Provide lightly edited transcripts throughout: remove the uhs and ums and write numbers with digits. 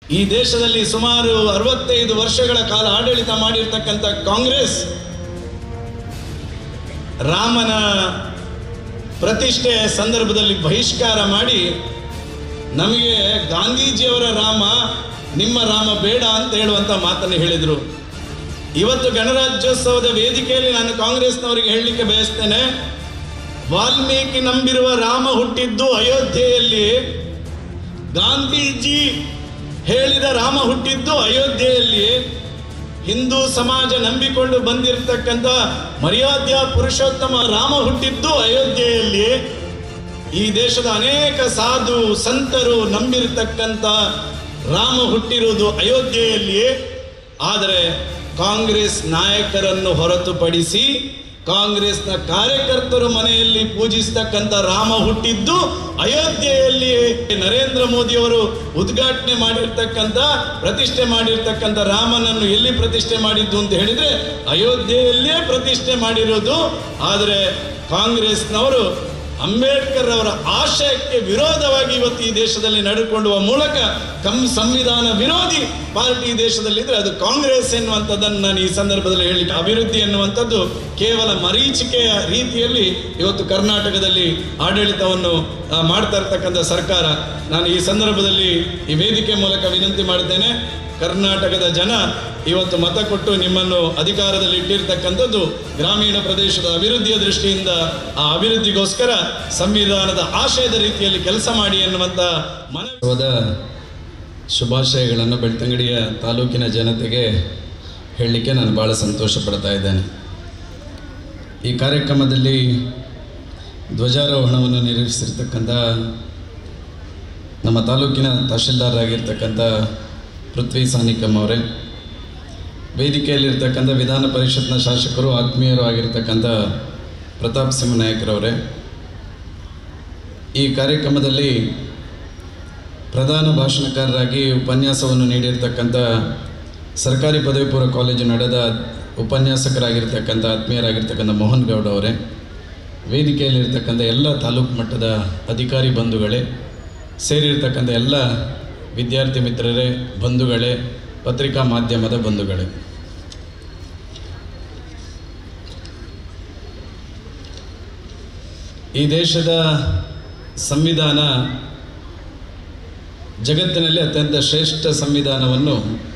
ಈ ದೇಶದಲ್ಲಿ ಸುಮಾರು 65 ವರ್ಷಗಳ ಕಾಲ ಆಡಳಿತ ಮಾಡಿರ್ತಕ್ಕಂಥ ಕಾಂಗ್ರೆಸ್ ರಾಮನ ಪ್ರತಿಷ್ಠೆ ಸಂದರ್ಭದಲ್ಲಿ ಬಹಿಷ್ಕಾರ ಮಾಡಿ ನಮಗೆ ಗಾಂಧೀಜಿಯವರ ರಾಮ ನಿಮ್ಮ ರಾಮ ಬೇಡ ಅಂತ ಹೇಳುವಂತ ಮಾತನ್ನು ಹೇಳಿದರು. ಇವತ್ತು ಗಣರಾಜ್ಯೋತ್ಸವದ ವೇದಿಕೆಯಲ್ಲಿ ನಾನು ಕಾಂಗ್ರೆಸ್ನವರಿಗೆ ಹೇಳಲಿಕ್ಕೆ ಬಯಸ್ತೇನೆ, ವಾಲ್ಮೀಕಿ ನಂಬಿರುವ ರಾಮ ಹುಟ್ಟಿದ್ದು ಅಯೋಧ್ಯೆಯಲ್ಲಿ, ಗಾಂಧೀಜಿ ಹೇಳಿದ ರಾಮ ಹುಟ್ಟಿದ್ದು ಅಯೋಧ್ಯೆಯಲ್ಲಿ, ಹಿಂದೂ ಸಮಾಜ ನಂಬಿಕೊಂಡು ಬಂದಿರತಕ್ಕಂಥ ಮರ್ಯಾದ್ಯ ಪುರುಷೋತ್ತಮ ರಾಮ ಹುಟ್ಟಿದ್ದು ಅಯೋಧ್ಯೆಯಲ್ಲಿ, ಈ ದೇಶದ ಅನೇಕ ಸಾಧು ಸಂತರು ನಂಬಿರತಕ್ಕಂಥ ರಾಮ ಹುಟ್ಟಿರುವುದು ಅಯೋಧ್ಯೆಯಲ್ಲಿಯೇ. ಆದರೆ ಕಾಂಗ್ರೆಸ್ ನಾಯಕರನ್ನು ಹೊರತುಪಡಿಸಿ ಕಾಂಗ್ರೆಸ್ನ ಕಾರ್ಯಕರ್ತರು ಮನೆಯಲ್ಲಿ ಪೂಜಿಸತಕ್ಕಂಥ ರಾಮ ಹುಟ್ಟಿದ್ದು ಅಯೋಧ್ಯೆಯಲ್ಲಿ. ನರೇಂದ್ರ ಮೋದಿಯವರು ಉದ್ಘಾಟನೆ ಮಾಡಿರ್ತಕ್ಕಂಥ ಪ್ರತಿಷ್ಠೆ ಮಾಡಿರ್ತಕ್ಕಂಥ ರಾಮನನ್ನು ಎಲ್ಲಿ ಪ್ರತಿಷ್ಠೆ ಮಾಡಿದ್ದು ಅಂತ ಹೇಳಿದ್ರೆ ಅಯೋಧ್ಯೆಯಲ್ಲೇ ಪ್ರತಿಷ್ಠೆ ಮಾಡಿರೋದು. ಆದರೆ ಕಾಂಗ್ರೆಸ್ನವರು ಅಂಬೇಡ್ಕರ್ ಅವರ ಆಶಯಕ್ಕೆ ವಿರೋಧವಾಗಿ ಇವತ್ತು ಈ ದೇಶದಲ್ಲಿ ನಡೆದುಕೊಳ್ಳುವ ಮೂಲಕ ಸಂವಿಧಾನ ವಿರೋಧಿ ಪಾರ್ಟಿ ದೇಶದಲ್ಲಿದ್ರೆ ಅದು ಕಾಂಗ್ರೆಸ್ ಎನ್ನುವಂಥದ್ದನ್ನು ನಾನು ಈ ಸಂದರ್ಭದಲ್ಲಿ ಹೇಳಲಿಕ್ಕೆ, ಅಭಿವೃದ್ಧಿ ಎನ್ನುವಂಥದ್ದು ಕೇವಲ ಮರೀಚಿಕೆಯ ರೀತಿಯಲ್ಲಿ ಇವತ್ತು ಕರ್ನಾಟಕದಲ್ಲಿ ಆಡಳಿತವನ್ನು ಮಾಡ್ತಾ ಇರ್ತಕ್ಕಂಥ ಸರ್ಕಾರ. ನಾನು ಈ ಸಂದರ್ಭದಲ್ಲಿ ಈ ವೇದಿಕೆ ಮೂಲಕ ವಿನಂತಿ ಮಾಡಿದ್ದೇನೆ, ಕರ್ನಾಟಕದ ಜನ ಇವತ್ತು ಮತ ಕೊಟ್ಟು ನಿಮ್ಮನ್ನು ಅಧಿಕಾರದಲ್ಲಿ ಇಟ್ಟಿರ್ತಕ್ಕಂಥದ್ದು ಗ್ರಾಮೀಣ ಪ್ರದೇಶದ ಅಭಿವೃದ್ಧಿಯ ದೃಷ್ಟಿಯಿಂದ, ಆ ಅಭಿವೃದ್ಧಿಗೋಸ್ಕರ ಸಂವಿಧಾನದ ಆಶಯದ ರೀತಿಯಲ್ಲಿ ಕೆಲಸ ಮಾಡಿ ಎನ್ನುವಂಥ ಮನದ ಶುಭಾಶಯಗಳನ್ನು ಬೆಳ್ತಂಗಡಿಯ ತಾಲೂಕಿನ ಜನತೆಗೆ ಹೇಳಲಿಕ್ಕೆ ನಾನು ಭಾಳ ಸಂತೋಷ ಪಡ್ತಾ ಇದ್ದೇನೆ. ಈ ಕಾರ್ಯಕ್ರಮದಲ್ಲಿ ಧ್ವಜಾರೋಹಣವನ್ನು ನೆರವೇರಿಸಿರ್ತಕ್ಕಂಥ ನಮ್ಮ ತಾಲೂಕಿನ ತಹಶೀಲ್ದಾರ್ ಆಗಿರ್ತಕ್ಕಂಥ ಪೃಥ್ವಿ ಸಾನಿಕಮ್ ಅವರೇ, ವೇದಿಕೆಯಲ್ಲಿರ್ತಕ್ಕಂಥ ವಿಧಾನ ಪರಿಷತ್ನ ಶಾಸಕರು ಆತ್ಮೀಯರು ಆಗಿರ್ತಕ್ಕಂಥ ಪ್ರತಾಪ್ ಸಿಂಹ ನಾಯಕರವರೇ, ಈ ಕಾರ್ಯಕ್ರಮದಲ್ಲಿ ಪ್ರಧಾನ ಭಾಷಣಕಾರರಾಗಿ ಉಪನ್ಯಾಸವನ್ನು ನೀಡಿರ್ತಕ್ಕಂಥ ಸರ್ಕಾರಿ ಪದವಿ ಪೂರ್ವ ಕಾಲೇಜು ನಡೆದ ಉಪನ್ಯಾಸಕರಾಗಿರ್ತಕ್ಕಂಥ ಆತ್ಮೀಯರಾಗಿರ್ತಕ್ಕಂಥ ಮೋಹನ್ ಗೌಡ ಅವರೇ, ವೇದಿಕೆಯಲ್ಲಿರ್ತಕ್ಕಂಥ ಎಲ್ಲ ತಾಲೂಕು ಮಟ್ಟದ ಅಧಿಕಾರಿ ಬಂಧುಗಳೇ, ಸೇರಿರ್ತಕ್ಕಂಥ ಎಲ್ಲ ವಿದ್ಯಾರ್ಥಿ ಮಿತ್ರರೇ, ಬಂಧುಗಳೇ, ಪತ್ರಿಕಾ ಮಾಧ್ಯಮದ ಬಂಧುಗಳೇ, ಈ ದೇಶದ ಸಂವಿಧಾನ ಜಗತ್ತಿನಲ್ಲಿ ಅತ್ಯಂತ ಶ್ರೇಷ್ಠ ಸಂವಿಧಾನವನ್ನು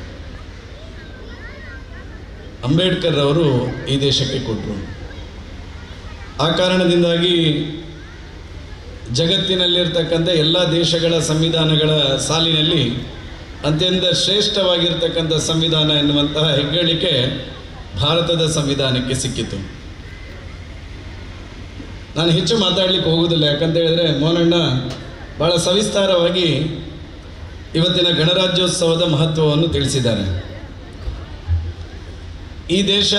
ಅಂಬೇಡ್ಕರ್ ಅವರು ಈ ದೇಶಕ್ಕೆ ಕೊಟ್ಟರು. ಆ ಕಾರಣದಿಂದಾಗಿ ಜಗತ್ತಿನಲ್ಲಿರ್ತಕ್ಕಂಥ ಎಲ್ಲ ದೇಶಗಳ ಸಂವಿಧಾನಗಳ ಸಾಲಿನಲ್ಲಿ ಅತ್ಯಂತ ಶ್ರೇಷ್ಠವಾಗಿರ್ತಕ್ಕಂಥ ಸಂವಿಧಾನ ಎನ್ನುವಂತಹ ಹೆಗ್ಗಳಿಕೆ ಭಾರತದ ಸಂವಿಧಾನಕ್ಕೆ ಸಿಕ್ಕಿತು. ನಾನು ಹೆಚ್ಚು ಮಾತಾಡಲಿಕ್ಕೆ ಹೋಗುವುದಿಲ್ಲ, ಯಾಕಂತ ಹೇಳಿದ್ರೆ ಮೋಹನಣ್ಣ ಭಾಳ ಸವಿಸ್ತಾರವಾಗಿ ಇವತ್ತಿನ ಗಣರಾಜ್ಯೋತ್ಸವದ ಮಹತ್ವವನ್ನು ತಿಳಿಸಿದ್ದಾರೆ. ಈ ದೇಶ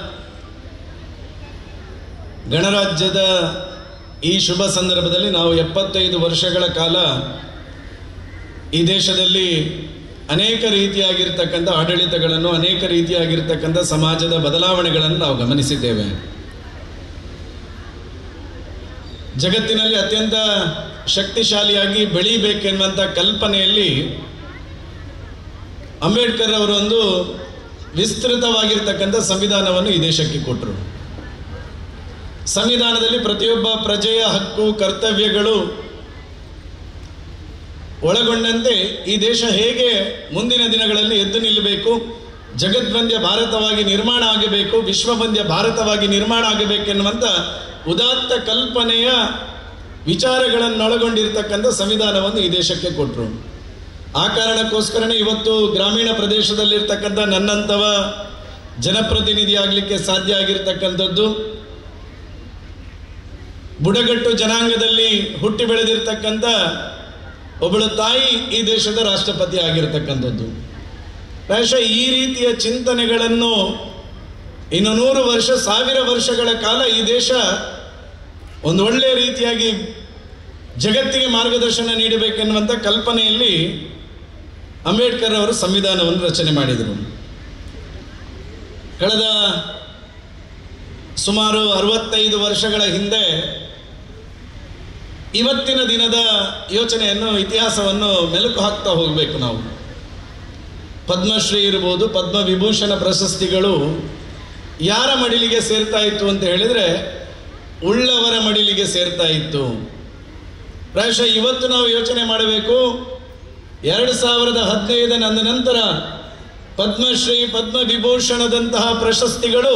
ಗಣರಾಜ್ಯದ ಈ ಶುಭ ಸಂದರ್ಭದಲ್ಲಿ ನಾವು 75 ವರ್ಷಗಳ ಕಾಲ ಈ ದೇಶದಲ್ಲಿ ಅನೇಕ ರೀತಿಯಾಗಿರ್ತಕ್ಕಂಥ ಆಡಳಿತಗಳನ್ನು, ಅನೇಕ ರೀತಿಯಾಗಿರ್ತಕ್ಕಂಥ ಸಮಾಜದ ಬದಲಾವಣೆಗಳನ್ನು ನಾವು ಗಮನಿಸಿದ್ದೇವೆ. ಜಗತ್ತಿನಲ್ಲಿ ಅತ್ಯಂತ ಶಕ್ತಿಶಾಲಿಯಾಗಿ ಬೆಳೀಬೇಕೆನ್ನುವಂಥ ಕಲ್ಪನೆಯಲ್ಲಿ ಅಂಬೇಡ್ಕರ್ ಅವರು ಒಂದು ವಿಸ್ತೃತವಾಗಿರ್ತಕ್ಕಂಥ ಸಂವಿಧಾನವನ್ನು ಈ ದೇಶಕ್ಕೆ ಕೊಟ್ಟರು. ಸಂವಿಧಾನದಲ್ಲಿ ಪ್ರತಿಯೊಬ್ಬ ಪ್ರಜೆಯ ಹಕ್ಕು, ಕರ್ತವ್ಯಗಳು ಒಳಗೊಂಡಂತೆ ಈ ದೇಶ ಹೇಗೆ ಮುಂದಿನ ದಿನಗಳಲ್ಲಿ ಎದ್ದು ನಿಲ್ಲಬೇಕು, ಜಗದ್ವಂದ್ಯ ಭಾರತವಾಗಿ ನಿರ್ಮಾಣ ಆಗಬೇಕು, ವಿಶ್ವವಂದ್ಯ ಭಾರತವಾಗಿ ನಿರ್ಮಾಣ ಆಗಬೇಕೆನ್ನುವಂಥ ಉದಾತ್ತ ಕಲ್ಪನೆಯ ವಿಚಾರಗಳನ್ನೊಳಗೊಂಡಿರ್ತಕ್ಕಂಥ ಸಂವಿಧಾನವನ್ನು ಈ ದೇಶಕ್ಕೆ ಕೊಟ್ಟರು. ಆ ಕಾರಣಕ್ಕೋಸ್ಕರನೇ ಇವತ್ತು ಗ್ರಾಮೀಣ ಪ್ರದೇಶದಲ್ಲಿರ್ತಕ್ಕಂಥ ನನ್ನಂಥವ ಜನಪ್ರತಿನಿಧಿ ಆಗಲಿಕ್ಕೆ ಸಾಧ್ಯ ಆಗಿರ್ತಕ್ಕಂಥದ್ದು, ಬುಡಗಟ್ಟು ಜನಾಂಗದಲ್ಲಿ ಹುಟ್ಟಿ ಬೆಳೆದಿರ್ತಕ್ಕಂಥ ಒಬ್ಬಳು ತಾಯಿ ಈ ದೇಶದ ರಾಷ್ಟ್ರಪತಿ ಆಗಿರ್ತಕ್ಕಂಥದ್ದು. ಪ್ರಾಯಶಃ ಈ ರೀತಿಯ ಚಿಂತನೆಗಳನ್ನು ಇನ್ನು 100 ವರ್ಷ, 1000 ವರ್ಷಗಳ ಕಾಲ ಈ ದೇಶ ಒಂದು ಒಳ್ಳೆಯ ರೀತಿಯಾಗಿ ಜಗತ್ತಿಗೆ ಮಾರ್ಗದರ್ಶನ ನೀಡಬೇಕೆನ್ನುವಂಥ ಕಲ್ಪನೆಯಲ್ಲಿ ಅಂಬೇಡ್ಕರ್ ಅವರು ಸಂವಿಧಾನವನ್ನು ರಚನೆ ಮಾಡಿದರು. ಕಳೆದ ಸುಮಾರು 65 ವರ್ಷಗಳ ಹಿಂದೆ ಇವತ್ತಿನ ದಿನದ ಯೋಚನೆಯನ್ನು, ಇತಿಹಾಸವನ್ನು ಮೆಲುಕು ಹಾಕ್ತಾ ಹೋಗಬೇಕು ನಾವು. ಪದ್ಮಶ್ರೀ ಇರ್ಬೋದು, ಪದ್ಮವಿಭೂಷಣ ಪ್ರಶಸ್ತಿಗಳು ಯಾರ ಮಡಿಲಿಗೆ ಸೇರ್ತಾ ಇತ್ತು ಅಂತ ಹೇಳಿದರೆ ಉಳ್ಳವರ ಮಡಿಲಿಗೆ ಸೇರ್ತಾ ಇತ್ತು. ಪ್ರಾಯಶಃ ಇವತ್ತು ನಾವು ಯೋಚನೆ ಮಾಡಬೇಕು, 2015 ನಂತರ ಪದ್ಮಶ್ರೀ ಪದ್ಮವಿಭೂಷಣದಂತಹ ಪ್ರಶಸ್ತಿಗಳು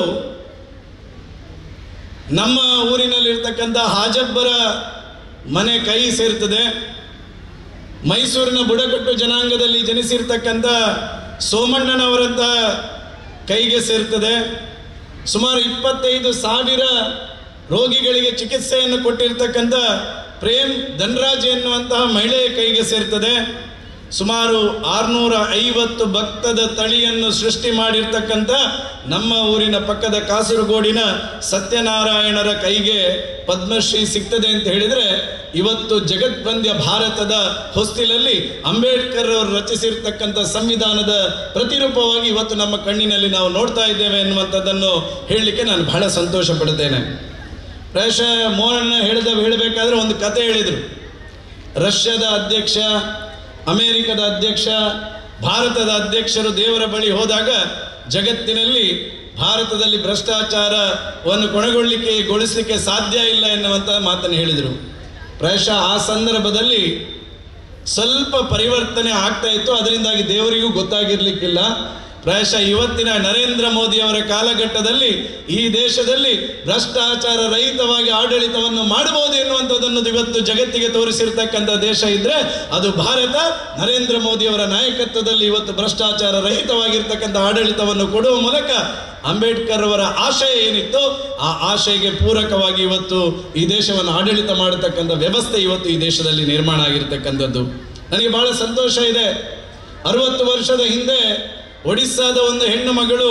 ನಮ್ಮ ಊರಿನಲ್ಲಿರ್ತಕ್ಕಂಥ ಹಾಜಬ್ಬರ ಮನೆ ಕೈ ಸೇರ್ತದೆ. ಮೈಸೂರಿನ ಬುಡಕಟ್ಟು ಜನಾಂಗದಲ್ಲಿ ಜನಿಸಿರ್ತಕ್ಕಂಥ ಸೋಮಣ್ಣನವರಂತಹ ಕೈಗೆ ಸೇರ್ತದೆ. ಸುಮಾರು 25,000 ರೋಗಿಗಳಿಗೆ ಚಿಕಿತ್ಸೆಯನ್ನು ಕೊಟ್ಟಿರ್ತಕ್ಕಂಥ ಪ್ರೇಮ್ ಧನ್ರಾಜ್ ಎನ್ನುವಂತಹ ಮಹಿಳೆಯ ಕೈಗೆ ಸೇರ್ತದೆ. ಸುಮಾರು 650 ಭಕ್ತದ ತಳಿಯನ್ನು ಸೃಷ್ಟಿ ಮಾಡಿರ್ತಕ್ಕಂಥ ನಮ್ಮ ಊರಿನ ಪಕ್ಕದ ಕಾಸರಗೋಡಿನ ಸತ್ಯನಾರಾಯಣರ ಕೈಗೆ ಪದ್ಮಶ್ರೀ ಸಿಗ್ತದೆ ಅಂತ ಹೇಳಿದರೆ, ಇವತ್ತು ಜಗದ್ವಂದ್ಯ ಭಾರತದ ಹೊಸ್ತಿಲಲ್ಲಿ ಅಂಬೇಡ್ಕರ್ ಅವರು ರಚಿಸಿರ್ತಕ್ಕಂಥ ಸಂವಿಧಾನದ ಪ್ರತಿರೂಪವಾಗಿ ಇವತ್ತು ನಮ್ಮ ಕಣ್ಣಿನಲ್ಲಿ ನಾವು ನೋಡ್ತಾ ಇದ್ದೇವೆ ಎನ್ನುವಂಥದ್ದನ್ನು ಹೇಳಲಿಕ್ಕೆ ನಾನು ಬಹಳ ಸಂತೋಷ ಪಡ್ತೇನೆ. ಪ್ರಾಯಶಃ ಮೋಹನ ಹೇಳಬೇಕಾದ್ರೆ ಒಂದು ಕತೆ ಹೇಳಿದರು. ರಷ್ಯಾದ ಅಧ್ಯಕ್ಷ, ಅಮೇರಿಕದ ಅಧ್ಯಕ್ಷ, ಭಾರತದ ಅಧ್ಯಕ್ಷರು ದೇವರ ಬಳಿ ಹೋದಾಗ ಜಗತ್ತಿನಲ್ಲಿ ಭಾರತದಲ್ಲಿ ಭ್ರಷ್ಟಾಚಾರವನ್ನು ಕೊನೆಗೊಳಿಸಲಿಕ್ಕೆ ಸಾಧ್ಯ ಇಲ್ಲ ಎನ್ನುವಂಥ ಮಾತನ್ನು ಹೇಳಿದರು. ಪ್ರಾಯಶಃ ಆ ಸಂದರ್ಭದಲ್ಲಿ ಸ್ವಲ್ಪ ಪರಿವರ್ತನೆ ಆಗ್ತಾ ಇತ್ತು, ಅದರಿಂದಾಗಿ ದೇವರಿಗೂ ಗೊತ್ತಾಗಿರ್ಲಿಕ್ಕಿಲ್ಲ. ಪ್ರಾಯಶಃ ಇವತ್ತಿನ ನರೇಂದ್ರ ಮೋದಿ ಅವರ ಕಾಲಘಟ್ಟದಲ್ಲಿ ಈ ದೇಶದಲ್ಲಿ ಭ್ರಷ್ಟಾಚಾರ ರಹಿತವಾಗಿ ಆಡಳಿತವನ್ನು ಮಾಡಬಹುದು ಎನ್ನುವಂಥದ್ದನ್ನು ಇವತ್ತು ಜಗತ್ತಿಗೆ ತೋರಿಸಿರ್ತಕ್ಕಂಥ ದೇಶ ಇದ್ರೆ ಅದು ಭಾರತ. ನರೇಂದ್ರ ಮೋದಿ ಅವರ ನಾಯಕತ್ವದಲ್ಲಿ ಇವತ್ತು ಭ್ರಷ್ಟಾಚಾರ ರಹಿತವಾಗಿರ್ತಕ್ಕಂಥ ಆಡಳಿತವನ್ನು ಕೊಡುವ ಮೂಲಕ ಅಂಬೇಡ್ಕರ್ ಅವರ ಆಶಯ ಏನಿತ್ತು ಆ ಆಶಯಕ್ಕೆ ಪೂರಕವಾಗಿ ಇವತ್ತು ಈ ದೇಶವನ್ನು ಆಡಳಿತ ಮಾಡತಕ್ಕಂಥ ವ್ಯವಸ್ಥೆ ಇವತ್ತು ಈ ದೇಶದಲ್ಲಿ ನಿರ್ಮಾಣ ಆಗಿರ್ತಕ್ಕಂಥದ್ದು. ನನಗೆ ಬಹಳ ಸಂತೋಷ ಇದೆ. 60 ವರ್ಷದ ಹಿಂದೆ ಒಡಿಸ್ಸಾದ ಒಂದು ಹೆಣ್ಣು ಮಗಳು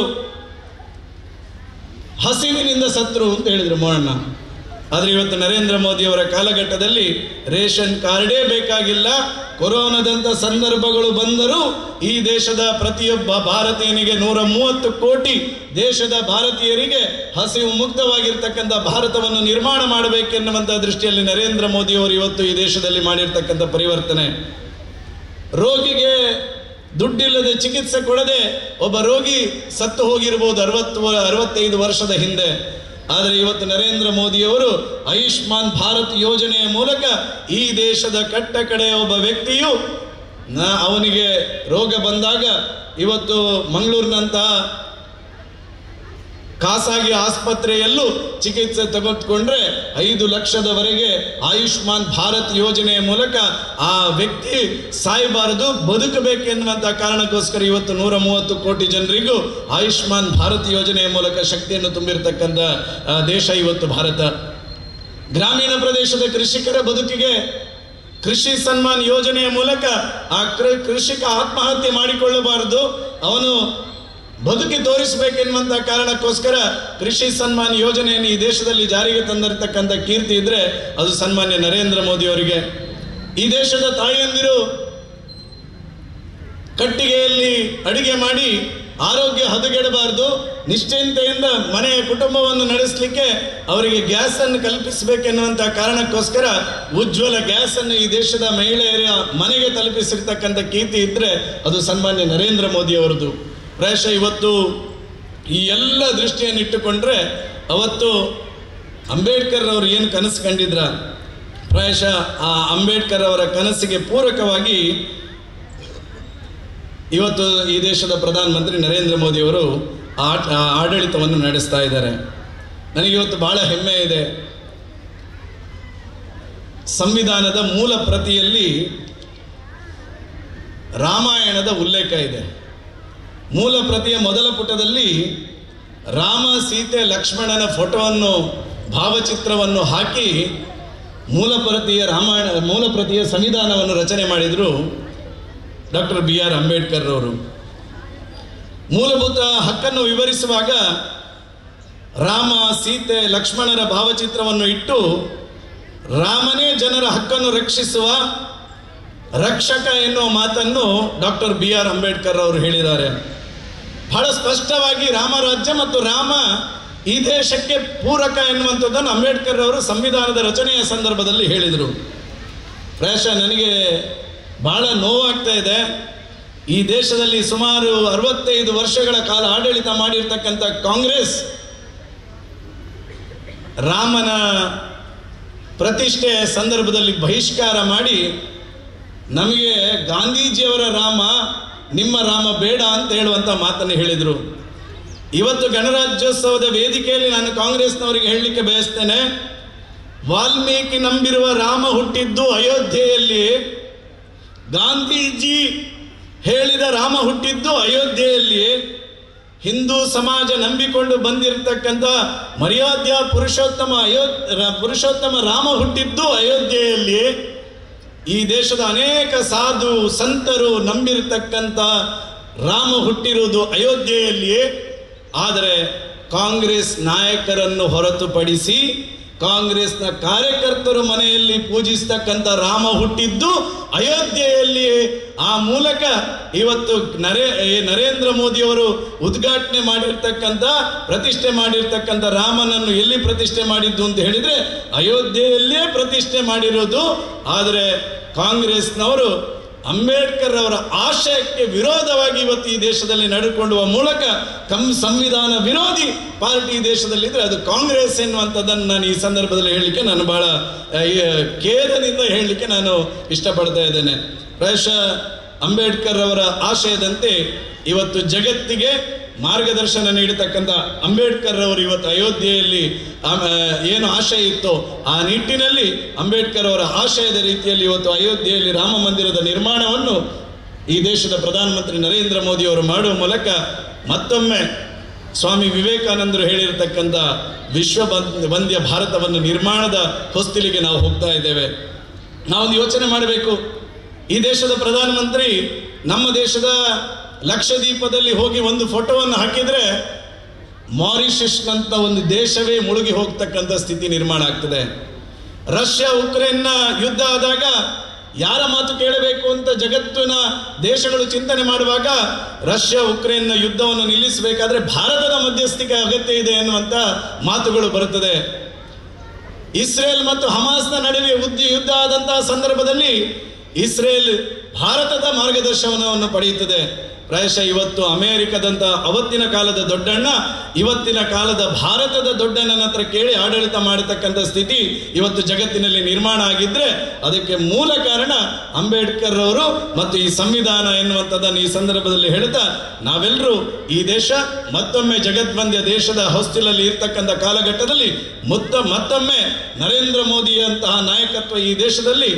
ಹಸಿವಿನಿಂದ ಸತ್ರು ಅಂತ ಹೇಳಿದ್ರು ಮೋಹಣ್ಣ. ಆದರೆ ಇವತ್ತು ನರೇಂದ್ರ ಮೋದಿ ಅವರ ಕಾಲಘಟ್ಟದಲ್ಲಿ ರೇಷನ್ ಕಾರ್ಡೇ ಬೇಕಾಗಿಲ್ಲ. ಕೊರೋನಾದಂಥ ಸಂದರ್ಭಗಳು ಬಂದರೂ ಈ ದೇಶದ ಪ್ರತಿಯೊಬ್ಬ ಭಾರತೀಯನಿಗೆ 130 ಕೋಟಿ ದೇಶದ ಭಾರತೀಯರಿಗೆ ಹಸಿವು ಮುಕ್ತವಾಗಿರ್ತಕ್ಕಂಥ ಭಾರತವನ್ನು ನಿರ್ಮಾಣ ಮಾಡಬೇಕೆನ್ನುವಂಥ ದೃಷ್ಟಿಯಲ್ಲಿ ನರೇಂದ್ರ ಮೋದಿ ಅವರು ಇವತ್ತು ಈ ದೇಶದಲ್ಲಿ ಮಾಡಿರ್ತಕ್ಕಂಥ ಪರಿವರ್ತನೆ. ರೋಗಿಗೆ ದುಡ್ಡಿಲ್ಲದೆ ಚಿಕಿತ್ಸೆ ಕೊಡದೆ ಒಬ್ಬ ರೋಗಿ ಸತ್ತು ಹೋಗಿರ್ಬೋದು 65 ವರ್ಷದ ಹಿಂದೆ. ಆದರೆ ಇವತ್ತು ನರೇಂದ್ರ ಮೋದಿಯವರು ಆಯುಷ್ಮಾನ್ ಭಾರತ್ ಯೋಜನೆಯ ಮೂಲಕ ಈ ದೇಶದ ಕಟ್ಟ ಕಡೆಯ ಒಬ್ಬ ವ್ಯಕ್ತಿಯು ಅವನಿಗೆ ರೋಗ ಬಂದಾಗ ಇವತ್ತು ಮಂಗಳೂರಿನಂತಹ ಖಾಸಗಿ ಆಸ್ಪತ್ರೆಯಲ್ಲೂ ಚಿಕಿತ್ಸೆ ತೆಗೆದುಕೊಂಡ್ರೆ 5 ಲಕ್ಷದವರೆಗೆ ಆಯುಷ್ಮಾನ್ ಭಾರತ್ ಯೋಜನೆಯ ಮೂಲಕ ಆ ವ್ಯಕ್ತಿ ಸಾಯಬಾರದು, ಬದುಕಬೇಕೆನ್ನುವಂಥ ಕಾರಣಕ್ಕೋಸ್ಕರ ಇವತ್ತು 130 ಕೋಟಿ ಜನರಿಗೂ ಆಯುಷ್ಮಾನ್ ಭಾರತ್ ಯೋಜನೆಯ ಮೂಲಕ ಶಕ್ತಿಯನ್ನು ತುಂಬಿರತಕ್ಕಂಥ ದೇಶ ಇವತ್ತು ಭಾರತ. ಗ್ರಾಮೀಣ ಪ್ರದೇಶದ ಕೃಷಿಕರ ಬದುಕಿಗೆ ಕೃಷಿ ಸನ್ಮಾನ್ ಯೋಜನೆಯ ಮೂಲಕ ಆ ಕೃಷಿಕ ಆತ್ಮಹತ್ಯೆ ಮಾಡಿಕೊಳ್ಳಬಾರದು, ಅವನು ಬದುಕಿ ತೋರಿಸಬೇಕೆನ್ನುವಂಥ ಕಾರಣಕ್ಕೋಸ್ಕರ ಕೃಷಿ ಸನ್ಮಾನ್ ಯೋಜನೆಯನ್ನು ಈ ದೇಶದಲ್ಲಿ ಜಾರಿಗೆ ತಂದಿರತಕ್ಕಂಥ ಕೀರ್ತಿ ಇದ್ರೆ ಅದು ಸನ್ಮಾನ್ಯ ನರೇಂದ್ರ ಮೋದಿ ಅವರಿಗೆ. ಈ ದೇಶದ ತಾಯಿಯಂದಿರು ಕಟ್ಟಿಗೆಯಲ್ಲಿ ಅಡಿಗೆ ಮಾಡಿ ಆರೋಗ್ಯ ಹದಗೆಡಬಾರದು, ನಿಶ್ಚಿಂತೆಯಿಂದ ಮನೆಯ ಕುಟುಂಬವನ್ನು ನಡೆಸಲಿಕ್ಕೆ ಅವರಿಗೆ ಗ್ಯಾಸನ್ನು ಕಲ್ಪಿಸಬೇಕೆನ್ನುವಂಥ ಕಾರಣಕ್ಕೋಸ್ಕರ ಉಜ್ವಲ ಗ್ಯಾಸನ್ನು ಈ ದೇಶದ ಮಹಿಳೆಯರ ಮನೆಗೆ ತಲುಪಿಸಿರ್ತಕ್ಕಂಥ ಕೀರ್ತಿ ಇದ್ದರೆ ಅದು ಸನ್ಮಾನ್ಯ ನರೇಂದ್ರ ಮೋದಿ ಅವರದು. ಪ್ರಾಯಶಃ ಇವತ್ತು ಈ ಎಲ್ಲ ದೃಷ್ಟಿಯನ್ನಿಟ್ಟುಕೊಂಡ್ರೆ ಅವತ್ತು ಅಂಬೇಡ್ಕರ್ ಅವರು ಏನು ಕನಸು ಕಂಡಿದ್ರ, ಪ್ರಾಯಶಃ ಆ ಅಂಬೇಡ್ಕರ್ ಅವರ ಕನಸಿಗೆ ಪೂರಕವಾಗಿ ಇವತ್ತು ಈ ದೇಶದ ಪ್ರಧಾನಮಂತ್ರಿ ನರೇಂದ್ರ ಮೋದಿ ಅವರು ಆಡಳಿತವನ್ನು ನಡೆಸ್ತಾ ಇದ್ದಾರೆ. ನನಗೆ ಇವತ್ತು ಬಹಳ ಹೆಮ್ಮೆ ಇದೆ. ಸಂವಿಧಾನದ ಮೂಲ ಪ್ರತಿಯಲ್ಲಿ ರಾಮಾಯಣದ ಉಲ್ಲೇಖ ಇದೆ. ಮೂಲ ಪ್ರತಿಯ ಮೊದಲ ಪುಟದಲ್ಲಿ ರಾಮ, ಸೀತೆ, ಲಕ್ಷ್ಮಣನ ಫೋಟೋವನ್ನು, ಭಾವಚಿತ್ರವನ್ನು ಹಾಕಿ ಮೂಲ ಪ್ರತಿಯ ಸಂವಿಧಾನವನ್ನು ರಚನೆ ಮಾಡಿದರು ಡಾಕ್ಟರ್ BR ಅಂಬೇಡ್ಕರ್ ಅವರು. ಮೂಲಭೂತ ಹಕ್ಕನ್ನು ವಿವರಿಸುವಾಗ ರಾಮ, ಸೀತೆ, ಲಕ್ಷ್ಮಣರ ಭಾವಚಿತ್ರವನ್ನು ಇಟ್ಟು ರಾಮನೇ ಜನರ ಹಕ್ಕನ್ನು ರಕ್ಷಿಸುವ ರಕ್ಷಕ ಎನ್ನುವ ಮಾತನ್ನು ಡಾಕ್ಟರ್ BR ಅಂಬೇಡ್ಕರ್ ಅವರು ಹೇಳಿದ್ದಾರೆ. ಬಹಳ ಸ್ಪಷ್ಟವಾಗಿ ರಾಮರಾಜ್ಯ ಮತ್ತು ರಾಮ ಈ ದೇಶಕ್ಕೆ ಪೂರಕ ಎನ್ನುವಂಥದ್ದನ್ನು ಅಂಬೇಡ್ಕರ್ ಅವರು ಸಂವಿಧಾನದ ರಚನೆಯ ಸಂದರ್ಭದಲ್ಲಿ ಹೇಳಿದರು. ಪ್ರಾಯಶಃ ನನಗೆ ಬಹಳ ನೋವಾಗ್ತಾ ಇದೆ. ಈ ದೇಶದಲ್ಲಿ ಸುಮಾರು 65 ವರ್ಷಗಳ ಕಾಲ ಆಡಳಿತ ಮಾಡಿರ್ತಕ್ಕಂಥ ಕಾಂಗ್ರೆಸ್ ರಾಮನ ಪ್ರತಿಷ್ಠೆಯ ಸಂದರ್ಭದಲ್ಲಿ ಬಹಿಷ್ಕಾರ ಮಾಡಿ ನಮಗೆ ಗಾಂಧೀಜಿಯವರ ರಾಮ ನಿಮ್ಮ ರಾಮ ಬೇಡ ಅಂತ ಹೇಳುವಂಥ ಮಾತನ್ನು ಹೇಳಿದರು. ಇವತ್ತು ಗಣರಾಜ್ಯೋತ್ಸವದ ವೇದಿಕೆಯಲ್ಲಿ ನಾನು ಕಾಂಗ್ರೆಸ್ನವರಿಗೆ ಹೇಳಲಿಕ್ಕೆ ಬಯಸ್ತೇನೆ, ವಾಲ್ಮೀಕಿ ನಂಬಿರುವ ರಾಮ ಹುಟ್ಟಿದ್ದು ಅಯೋಧ್ಯೆಯಲ್ಲಿ, ಗಾಂಧೀಜಿ ಹೇಳಿದ ರಾಮ ಹುಟ್ಟಿದ್ದು ಅಯೋಧ್ಯೆಯಲ್ಲಿ, ಹಿಂದೂ ಸಮಾಜ ನಂಬಿಕೊಂಡು ಬಂದಿರತಕ್ಕಂಥ ಮರ್ಯಾದ್ಯ ಪುರುಷೋತ್ತಮ ರಾಮ ಹುಟ್ಟಿದ್ದು ಅಯೋಧ್ಯೆಯಲ್ಲಿ, ಈ ದೇಶದ ಅನೇಕ ಸಾಧು ಸಂತರು ನಂಬಿರತಕ್ಕಂಥ ರಾಮ ಹುಟ್ಟಿರುವುದು ಅಯೋಧ್ಯೆಯಲ್ಲಿಯೇ. ಆದರೆ ಕಾಂಗ್ರೆಸ್ ನಾಯಕರನ್ನು ಹೊರತುಪಡಿಸಿ ಕಾಂಗ್ರೆಸ್ನ ಕಾರ್ಯಕರ್ತರು ಮನೆಯಲ್ಲಿ ಪೂಜಿಸ್ತಕ್ಕಂಥ ರಾಮ ಹುಟ್ಟಿದ್ದು ಅಯೋಧ್ಯೆಯಲ್ಲಿಯೇ. ಆ ಮೂಲಕ ಇವತ್ತು ನರೇಂದ್ರ ಮೋದಿಯವರು ಉದ್ಘಾಟನೆ ಮಾಡಿರ್ತಕ್ಕಂಥ ಪ್ರತಿಷ್ಠೆ ಮಾಡಿರ್ತಕ್ಕಂಥ ರಾಮನನ್ನು ಎಲ್ಲಿ ಪ್ರತಿಷ್ಠೆ ಮಾಡಿದ್ದು ಅಂತ ಹೇಳಿದರೆ ಅಯೋಧ್ಯೆಯಲ್ಲೇ ಪ್ರತಿಷ್ಠೆ ಮಾಡಿರೋದು. ಆದರೆ ಕಾಂಗ್ರೆಸ್ನವರು ಅಂಬೇಡ್ಕರ್ ಅವರ ಆಶಯಕ್ಕೆ ವಿರೋಧವಾಗಿ ಇವತ್ತು ಈ ದೇಶದಲ್ಲಿ ನಡೆದುಕೊಳ್ಳುವ ಮೂಲಕ ಸಂವಿಧಾನ ವಿರೋಧಿ ಪಾರ್ಟಿ ಈ ದೇಶದಲ್ಲಿದ್ದರೆ ಅದು ಕಾಂಗ್ರೆಸ್ ಎನ್ನುವಂಥದ್ದನ್ನು ನಾನು ಈ ಸಂದರ್ಭದಲ್ಲಿ ಹೇಳಲಿಕ್ಕೆ ನಾನು ಬಹಳ ಖೇದದಿಂದ ಹೇಳಲಿಕ್ಕೆ ನಾನು ಇಷ್ಟಪಡ್ತಾ ಇದ್ದೇನೆ. ಪ್ರಾಯಶಃ ಅಂಬೇಡ್ಕರ್ ಅವರ ಆಶಯದಂತೆ ಇವತ್ತು ಜಗತ್ತಿಗೆ ಮಾರ್ಗದರ್ಶನ ನೀಡತಕ್ಕಂಥ ಅಂಬೇಡ್ಕರ್ ಅವರು ಇವತ್ತು ಅಯೋಧ್ಯೆಯಲ್ಲಿ ಏನು ಆಶಯ ಇತ್ತೋ ಆ ನಿಟ್ಟಿನಲ್ಲಿ ಅಂಬೇಡ್ಕರ್ ಅವರ ಆಶಯದ ರೀತಿಯಲ್ಲಿ ಇವತ್ತು ಅಯೋಧ್ಯೆಯಲ್ಲಿ ರಾಮ ಮಂದಿರದ ನಿರ್ಮಾಣವನ್ನು ಈ ದೇಶದ ಪ್ರಧಾನಮಂತ್ರಿ ನರೇಂದ್ರ ಮೋದಿ ಅವರು ಮಾಡುವ ಮೂಲಕ ಮತ್ತೊಮ್ಮೆ ಸ್ವಾಮಿ ವಿವೇಕಾನಂದರು ಹೇಳಿರತಕ್ಕಂಥ ವಿಶ್ವವಂದ್ಯ ಭಾರತವನ್ನು ನಿರ್ಮಾಣದ ಹೊಸ್ತಿಲಿಗೆ ನಾವು ಹೋಗ್ತಾ ಇದ್ದೇವೆ. ನಾವೊಂದು ಯೋಚನೆ ಮಾಡಬೇಕು. ಈ ದೇಶದ ಪ್ರಧಾನಮಂತ್ರಿ ನಮ್ಮ ದೇಶದ ಲಕ್ಷದ್ವೀಪದಲ್ಲಿ ಹೋಗಿ ಒಂದು ಫೋಟೋವನ್ನು ಹಾಕಿದರೆ ಮಾರಿಷಸ್ನಂತ ಒಂದು ದೇಶವೇ ಮುಳುಗಿ ಹೋಗ್ತಕ್ಕಂಥ ಸ್ಥಿತಿ ನಿರ್ಮಾಣ ಆಗ್ತದೆ. ರಷ್ಯಾ ಉಕ್ರೇನ್ನ ಯುದ್ಧ ಆದಾಗ ಯಾರ ಮಾತು ಕೇಳಬೇಕು ಅಂತ ಜಗತ್ತಿನ ದೇಶಗಳು ಚಿಂತನೆ ಮಾಡುವಾಗ ರಷ್ಯಾ ಉಕ್ರೇನ್ನ ಯುದ್ಧವನ್ನು ನಿಲ್ಲಿಸಬೇಕಾದ್ರೆ ಭಾರತದ ಮಧ್ಯಸ್ಥಿಕೆ ಅಗತ್ಯ ಇದೆ ಎನ್ನುವಂಥ ಮಾತುಗಳು ಬರುತ್ತದೆ. ಇಸ್ರೇಲ್ ಮತ್ತು ಹಮಾಸ್ನ ನಡುವೆ ಯುದ್ಧ ಆದಂತಹ ಸಂದರ್ಭದಲ್ಲಿ ಇಸ್ರೇಲ್ ಭಾರತದ ಮಾರ್ಗದರ್ಶನವನ್ನು ಪಡೆಯುತ್ತದೆ. ಪ್ರಾಯಶಃ ಇವತ್ತು ಅಮೆರಿಕದಂಥ ಅವತ್ತಿನ ಕಾಲದ ದೊಡ್ಡಣ್ಣ ಇವತ್ತಿನ ಕಾಲದ ಭಾರತದ ದೊಡ್ಡಣ್ಣನ ಹತ್ರ ಕೇಳಿ ಆಡಳಿತ ಮಾಡತಕ್ಕಂಥ ಸ್ಥಿತಿ ಇವತ್ತು ಜಗತ್ತಿನಲ್ಲಿ ನಿರ್ಮಾಣ ಆಗಿದ್ದರೆ ಅದಕ್ಕೆ ಮೂಲ ಕಾರಣ ಅಂಬೇಡ್ಕರ್ ಅವರು ಮತ್ತು ಈ ಸಂವಿಧಾನ ಎನ್ನುವಂಥದ್ದನ್ನು ಈ ಸಂದರ್ಭದಲ್ಲಿ ಹೇಳ್ತಾ ನಾವೆಲ್ಲರೂ ಈ ದೇಶ ಮತ್ತೊಮ್ಮೆ ಜಗದ್ವಂದ್ಯ ದೇಶದ ಹೊಸ್ತಿಲಲ್ಲಿ ಇರ್ತಕ್ಕಂಥ ಕಾಲಘಟ್ಟದಲ್ಲಿ ಮತ್ತೊಮ್ಮೆ ನರೇಂದ್ರ ಮೋದಿಯಂತಹ ನಾಯಕತ್ವ ಈ ದೇಶದಲ್ಲಿ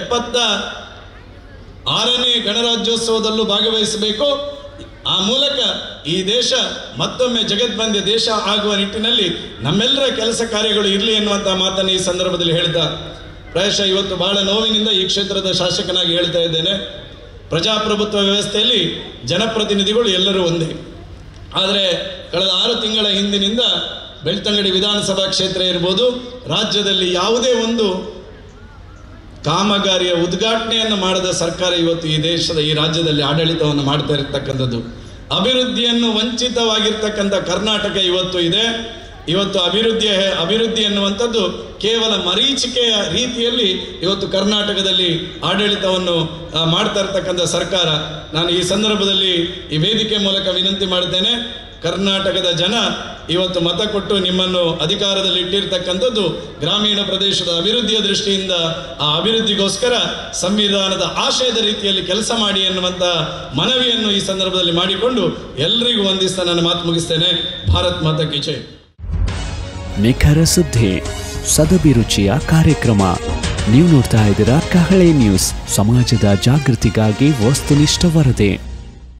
76ನೇ ಗಣರಾಜ್ಯೋತ್ಸವದಲ್ಲೂ ಭಾಗವಹಿಸಬೇಕು. ಆ ಮೂಲಕ ಈ ದೇಶ ಮತ್ತೊಮ್ಮೆ ಜಗದ್ವಂದ್ಯ ದೇಶ ಆಗುವ ನಿಟ್ಟಿನಲ್ಲಿ ನಮ್ಮೆಲ್ಲರ ಕೆಲಸ ಕಾರ್ಯಗಳು ಇರಲಿ ಎನ್ನುವಂಥ ಮಾತನ್ನು ಈ ಸಂದರ್ಭದಲ್ಲಿ ಹೇಳ್ತಾ ಪ್ರಾಯಶಃ ಇವತ್ತು ಬಹಳ ನೋವಿನಿಂದ ಈ ಕ್ಷೇತ್ರದ ಶಾಸಕನಾಗಿ ಹೇಳ್ತಾ ಇದ್ದೇನೆ. ಪ್ರಜಾಪ್ರಭುತ್ವ ವ್ಯವಸ್ಥೆಯಲ್ಲಿ ಜನಪ್ರತಿನಿಧಿಗಳು ಎಲ್ಲರೂ ಒಂದೇ. ಆದರೆ ಕಳೆದ 6 ತಿಂಗಳ ಹಿಂದಿನಿಂದ ಬೆಳ್ತಂಗಡಿ ವಿಧಾನಸಭಾ ಕ್ಷೇತ್ರ ಇರ್ಬೋದು, ರಾಜ್ಯದಲ್ಲಿ ಯಾವುದೇ ಒಂದು ಕಾಮಗಾರಿಯ ಉದ್ಘಾಟನೆಯನ್ನು ಮಾಡದ ಸರ್ಕಾರ ಇವತ್ತು ಈ ದೇಶದ ಈ ರಾಜ್ಯದಲ್ಲಿ ಆಡಳಿತವನ್ನು ಮಾಡ್ತಾ ಇರತಕ್ಕಂಥದ್ದು. ಅಭಿವೃದ್ಧಿಯನ್ನು ವಂಚಿತವಾಗಿರ್ತಕ್ಕಂಥ ಕರ್ನಾಟಕ ಇವತ್ತು ಇದೆ. ಇವತ್ತು ಅಭಿವೃದ್ಧಿ ಎನ್ನುವಂಥದ್ದು ಕೇವಲ ಮರೀಚಿಕೆಯ ರೀತಿಯಲ್ಲಿ ಇವತ್ತು ಕರ್ನಾಟಕದಲ್ಲಿ ಆಡಳಿತವನ್ನು ಮಾಡ್ತಾ ಇರ್ತಕ್ಕಂಥ ಸರ್ಕಾರ. ನಾನು ಈ ಸಂದರ್ಭದಲ್ಲಿ ಈ ವೇದಿಕೆ ಮೂಲಕ ವಿನಂತಿ ಮಾಡುತ್ತೇನೆ, ಕರ್ನಾಟಕದ ಜನ ಇವತ್ತು ಮತ ಕೊಟ್ಟು ನಿಮ್ಮನ್ನು ಅಧಿಕಾರದಲ್ಲಿ ಇಟ್ಟಿರ್ತಕ್ಕಂಥದ್ದು ಗ್ರಾಮೀಣ ಪ್ರದೇಶದ ಅಭಿವೃದ್ಧಿಯ ದೃಷ್ಟಿಯಿಂದ ಆ ಅಭಿವೃದ್ಧಿಗೋಸ್ಕರ ಸಂವಿಧಾನದ ಆಶಯದ ರೀತಿಯಲ್ಲಿ ಕೆಲಸ ಮಾಡಿ ಎನ್ನುವಂಥ ಮನವಿಯನ್ನು ಈ ಸಂದರ್ಭದಲ್ಲಿ ಮಾಡಿಕೊಂಡು ಎಲ್ಲರಿಗೂ ವಂದಿಸ್ತಾ ನನ್ನ ಮಾತು ಮುಗಿಸ್ತೇನೆ. ಭಾರತ್ ಮಾತಾ ಕಿ ಜೈ. ನಿಖರ ಸುದ್ದಿ, ಸದಭಿರುಚಿಯ ಕಾರ್ಯಕ್ರಮ. ನೀವು ನೋಡ್ತಾ ಇದ್ದೀರಾ ಕಹಳೆ ನ್ಯೂಸ್, ಸಮಾಜದ ಜಾಗೃತಿಗಾಗಿ ವಸ್ತುನಿಷ್ಠ ವರದಿ.